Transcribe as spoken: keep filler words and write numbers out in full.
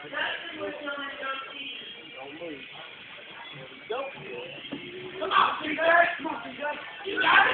Don't move. Come on, C J. Come on, C J. You got it.